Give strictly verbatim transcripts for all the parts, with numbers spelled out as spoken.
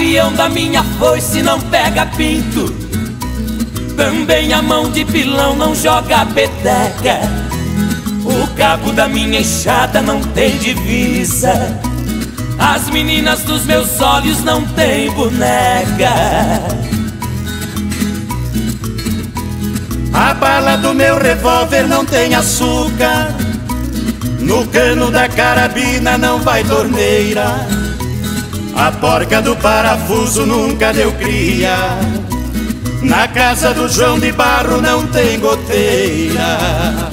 gavião da minha foice não pega pinto, também a mão de pilão não joga peteca. O cabo da minha enxada não tem divisa, as meninas dos meus olhos não têm boneca. A bala do meu revólver não tem açúcar, no cano da carabina não vai torneira, a porca do parafuso nunca deu cria, na casa do João de Barro não tem goteira.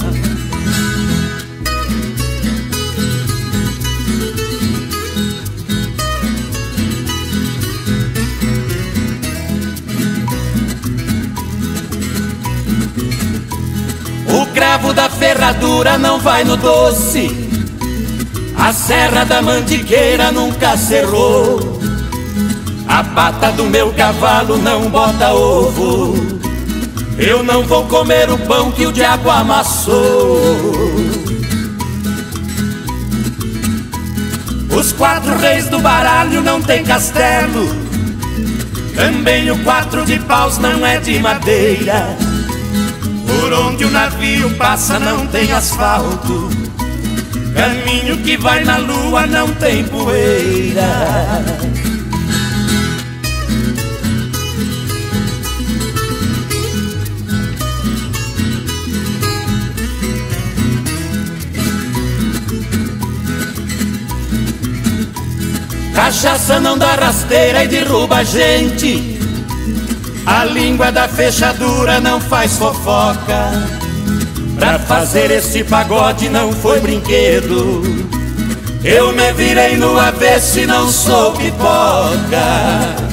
O cravo da ferradura não vai no doce, a serra da mantiqueira nunca cerrou, a pata do meu cavalo não bota ovo, eu não vou comer o pão que o diabo amassou. Os quatro reis do baralho não tem castelo, também o quatro de paus não é de madeira, por onde o navio passa não tem asfalto, caminho que vai na lua não tem poeira. Cachaça não dá rasteira e derruba a gente, a língua da fechadura não faz fofoca, pra fazer esse pagode não foi brinquedo, eu me virei no avesso e não sou pipoca.